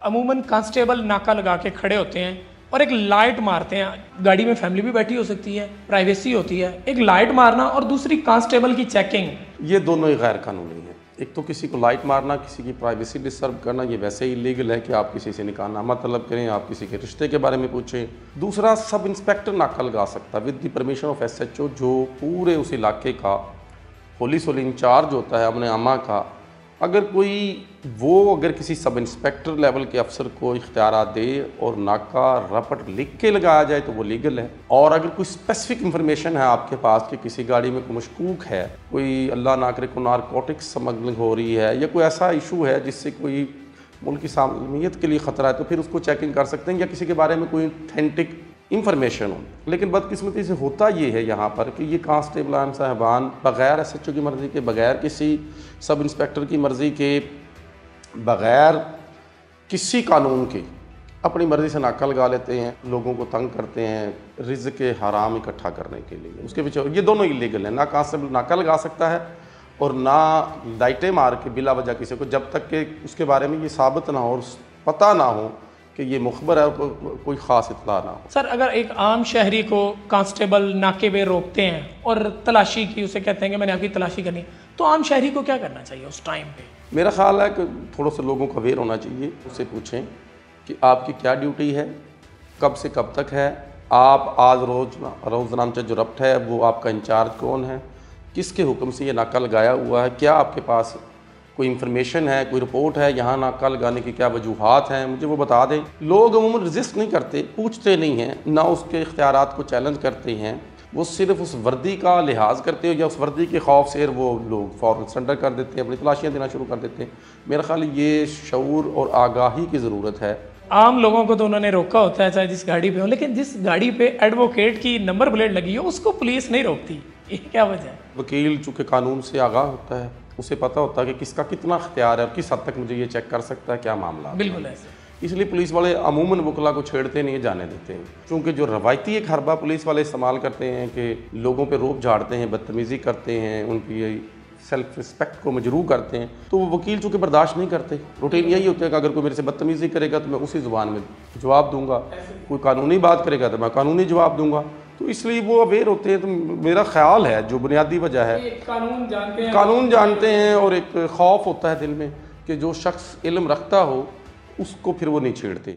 अमूमन कांस्टेबल नाका लगा के खड़े होते हैं और एक लाइट मारते हैं। गाड़ी में फैमिली भी बैठी हो सकती है, प्राइवेसी होती है, एक लाइट मारना और दूसरी कांस्टेबल की चेकिंग, ये दोनों ही गैर कानूनी है। एक तो किसी को लाइट मारना, किसी की प्राइवेसी डिस्टर्ब करना, ये वैसे ही इलीगल है कि आप किसी से निकाहनामा तलब करें, आप किसी के रिश्ते के बारे में पूछें। दूसरा, सब इंस्पेक्टर नाका लगा सकता है with the permission of SHO, जो पूरे उस इलाके का पुलिस वाली इंचार्ज होता है अपने अमा का। अगर किसी सब इंस्पेक्टर लेवल के अफसर को इख्तियार दे और नाका रपट लिख के लगाया जाए तो वो लीगल है। और अगर कोई स्पेसिफिक इंफॉर्मेशन है आपके पास कि किसी गाड़ी में कोई मशकूक है, कोई अल्लाह ना करे को नारकोटिक्स स्मगलिंग हो रही है, या कोई ऐसा इशू है जिससे कोई मुल्क की सालमियत के लिए ख़तरा है, तो फिर उसको चेकिंग कर सकते हैं, या किसी के बारे में कोई ऑथेंटिक इंफॉर्मेशन हो। लेकिन बदकिस्मती से होता ये है यहाँ पर कि ये कांस्टेबलान साहबान बग़ैर SHO की मर्ज़ी के, बग़ैर किसी सब इंस्पेक्टर की मर्ज़ी के, बग़ैर किसी कानून के अपनी मर्ज़ी से नाका लगा लेते हैं, लोगों को तंग करते हैं रिज़्क़ के हराम इकट्ठा करने के लिए। उसके पीछे ये दोनों इलीगल हैं। ना कांस्टेबल नाका लगा सकता है और ना लाइटें मार के बिला वजह किसी को, जब तक कि उसके बारे में ये साबित ना हो और पता ना हो कि ये मुखबर है, कोई ख़ास इत्तला ना हो। सर, अगर एक आम शहरी को कांस्टेबल नाके पे रोकते हैं और तलाशी की, उसे कहते हैं कि मैंने आपकी तलाशी करनी, तो आम शहरी को क्या करना चाहिए उस टाइम पे? मेरा ख्याल है कि थोड़ा सा लोगों को अवेयर होना चाहिए। उससे पूछें कि आपकी क्या ड्यूटी है, कब से कब तक है, आप आज रोज़नामा जो रब्त है वो आपका इंचार्ज कौन है, किसके हुक्म से ये नाका लगाया हुआ है, क्या आपके पास कोई इन्फॉर्मेशन है, कोई रिपोर्ट है, यहाँ नाका लगाने की क्या वजूहात हैं, मुझे वो बता दें। लोग अमूमन रजिस्ट नहीं करते, पूछते नहीं हैं, ना उसके इख्तियारात को चैलेंज करते हैं, वो सिर्फ उस वर्दी का लिहाज करते हो या उस वर्दी के खौफ से वो लोग फ़ौरन सरेंडर कर देते हैं, अपनी तलाशियाँ देना शुरू कर देते हैं। मेरा ख्याल ये शऊर और आगाही की ज़रूरत है। आम लोगों को तो उन्होंने रोका होता है चाहे जिस गाड़ी पे हो, लेकिन जिस गाड़ी पे एडवोकेट की नंबर प्लेट लगी हो उसको पुलिस नहीं रोकती, ये क्या वजह है? वकील चूँकि कानून से आगाह होता है, उसे पता होता है कि किसका कितना इख्तियार है और किस हद तक मुझे ये चेक कर सकता है क्या मामला। बिल्कुल ऐसे। इसलिए पुलिस वाले अमूमन वकला को छेड़ते नहीं, जाने देते हैं। क्योंकि जो रवायती एक हरबा पुलिस वाले इस्तेमाल करते हैं कि लोगों पे रोब झाड़ते हैं, बदतमीज़ी करते हैं, उनकी सेल्फ रिस्पेक्ट को मजरूह करते हैं, तो वो वकील चूँकि बर्दाश्त नहीं करते। रूटीन यही होता है कि अगर कोई मेरे से बदतमीज़ी करेगा तो मैं उसी ज़ुबान में जवाब दूंगा, कोई कानूनी बात करेगा तो मैं कानूनी जवाब दूंगा। तो इसलिए वो अवेयर होते हैं। तो मेरा ख्याल है जो बुनियादी वजह है, कानून जानते हैं और एक खौफ होता है दिल में कि जो शख्स इल्म रखता हो उसको फिर वो नहीं छेड़ते।